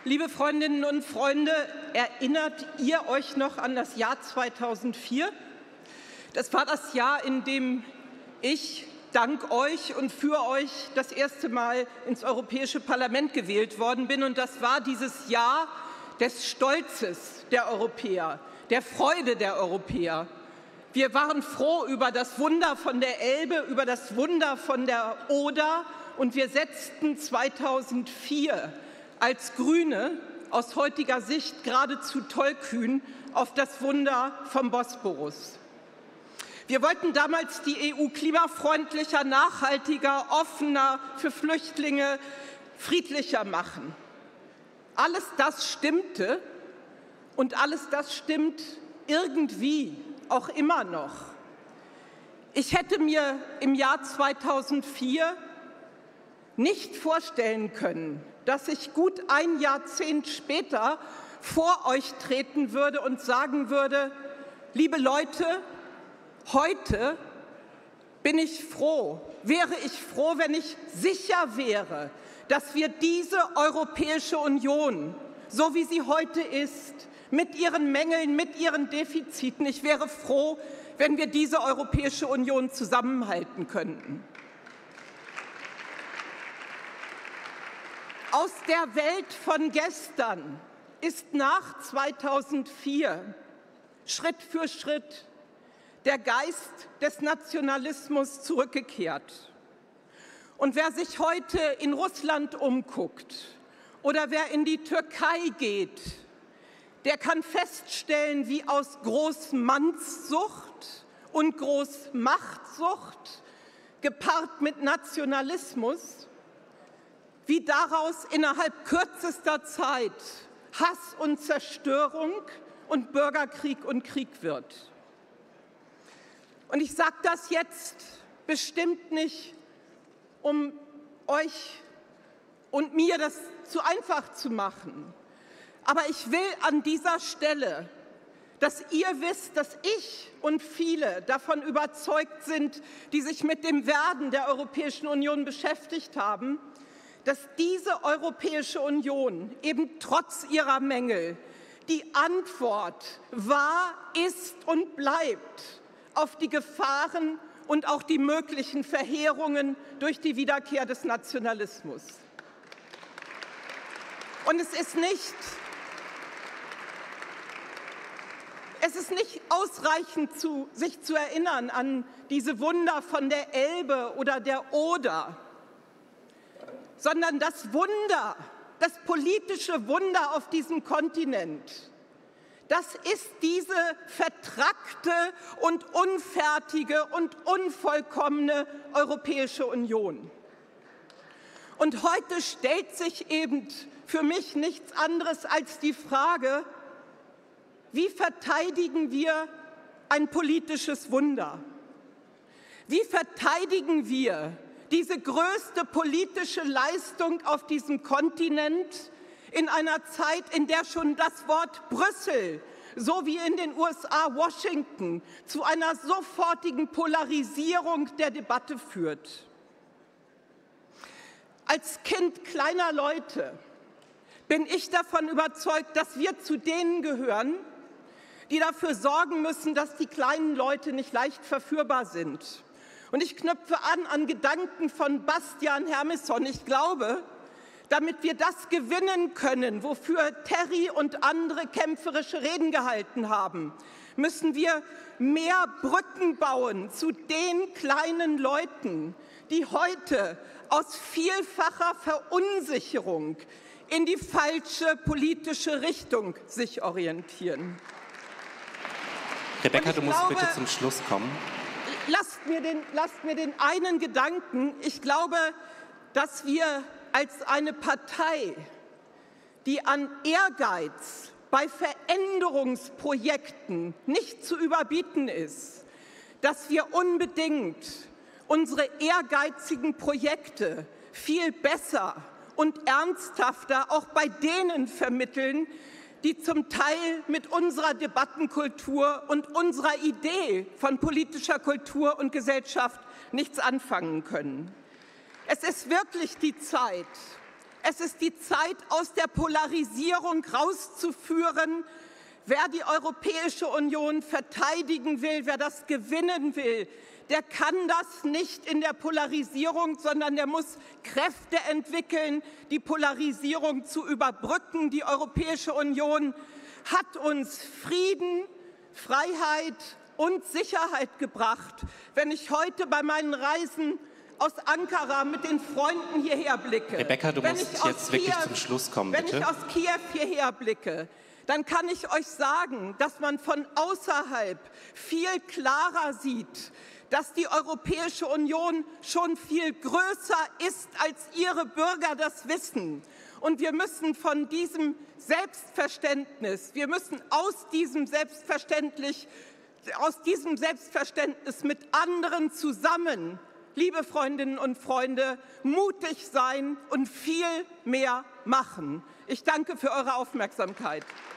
Liebe Freundinnen und Freunde, erinnert ihr euch noch an das Jahr 2004? Das war das Jahr, in dem ich dank euch und für euch das erste Mal ins Europäische Parlament gewählt worden bin. Und das war dieses Jahr des Stolzes der Europäer, der Freude der Europäer. Wir waren froh über das Wunder von der Elbe, über das Wunder von der Oder, und wir setzten 2004 als Grüne aus heutiger Sicht geradezu tollkühn auf das Wunder vom Bosporus. Wir wollten damals die EU klimafreundlicher, nachhaltiger, offener, für Flüchtlinge friedlicher machen. Alles das stimmte und alles das stimmt irgendwie auch immer noch. Ich hätte mir im Jahr 2004 nicht vorstellen können, dass ich gut ein Jahrzehnt später vor euch treten würde und sagen würde: Liebe Leute, heute wäre ich froh, wenn ich sicher wäre, dass wir diese Europäische Union, so wie sie heute ist, mit ihren Mängeln, mit ihren Defiziten, ich wäre froh, wenn wir diese Europäische Union zusammenhalten könnten. Aus der Welt von gestern ist nach 2004 Schritt für Schritt der Geist des Nationalismus zurückgekehrt. Und wer sich heute in Russland umguckt oder wer in die Türkei geht, der kann feststellen, wie aus Großmannssucht und Großmachtsucht gepaart mit Nationalismus, wie daraus innerhalb kürzester Zeit Hass und Zerstörung und Bürgerkrieg und Krieg wird. Und ich sage das jetzt bestimmt nicht, um euch und mir das zu einfach zu machen. Aber ich will an dieser Stelle, dass ihr wisst, dass ich und viele davon überzeugt sind, die sich mit dem Werden der Europäischen Union beschäftigt haben, dass diese Europäische Union eben trotz ihrer Mängel die Antwort war, ist und bleibt auf die Gefahren und auch die möglichen Verheerungen durch die Wiederkehr des Nationalismus. Und es ist nicht ausreichend, sich zu erinnern an diese Wunder von der Elbe oder der Oder, sondern das Wunder, das politische Wunder auf diesem Kontinent, das ist diese vertrackte und unfertige und unvollkommene Europäische Union. Und heute stellt sich eben für mich nichts anderes als die Frage: Wie verteidigen wir ein politisches Wunder? Wie verteidigen wir diese größte politische Leistung auf diesem Kontinent in einer Zeit, in der schon das Wort Brüssel, so wie in den USA Washington, zu einer sofortigen Polarisierung der Debatte führt? Als Kind kleiner Leute bin ich davon überzeugt, dass wir zu denen gehören, die dafür sorgen müssen, dass die kleinen Leute nicht leicht verführbar sind. Und ich knüpfe an Gedanken von Bastian Hermisson. Ich glaube, damit wir das gewinnen können, wofür Terry und andere kämpferische Reden gehalten haben, müssen wir mehr Brücken bauen zu den kleinen Leuten, die heute aus vielfacher Verunsicherung in die falsche politische Richtung sich orientieren. Rebecca, du musst bitte zum Schluss kommen. Lasst mir den einen Gedanken. Ich glaube, dass wir als eine Partei, die an Ehrgeiz bei Veränderungsprojekten nicht zu überbieten ist, dass wir unbedingt unsere ehrgeizigen Projekte viel besser und ernsthafter auch bei denen vermitteln, die zum Teil mit unserer Debattenkultur und unserer Idee von politischer Kultur und Gesellschaft nichts anfangen können. Es ist wirklich die Zeit, Es ist die Zeit, aus der Polarisierung rauszuführen. Wer die Europäische Union verteidigen will, wer das gewinnen will, der kann das nicht in der Polarisierung, sondern der muss Kräfte entwickeln, die Polarisierung zu überbrücken. Die Europäische Union hat uns Frieden, Freiheit und Sicherheit gebracht. Wenn ich heute bei meinen Reisen aus Ankara mit den Freunden hierher blicke, Rebecca, du musst jetzt wirklich zum Schluss kommen, bitte. Wenn ich aus Kiew hierher blicke, dann kann ich euch sagen, dass man von außerhalb viel klarer sieht, dass die Europäische Union schon viel größer ist, als ihre Bürger das wissen. Und wir müssen von diesem Selbstverständnis, wir müssen aus diesem Selbstverständnis mit anderen zusammen, liebe Freundinnen und Freunde, mutig sein und viel mehr machen. Ich danke für eure Aufmerksamkeit.